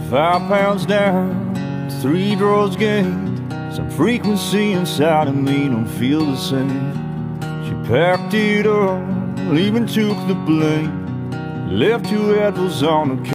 5 pounds down, 3 draws gained. Some frequency inside of me don't feel the same. She packed it up, even took the blame. Left 2 apples on the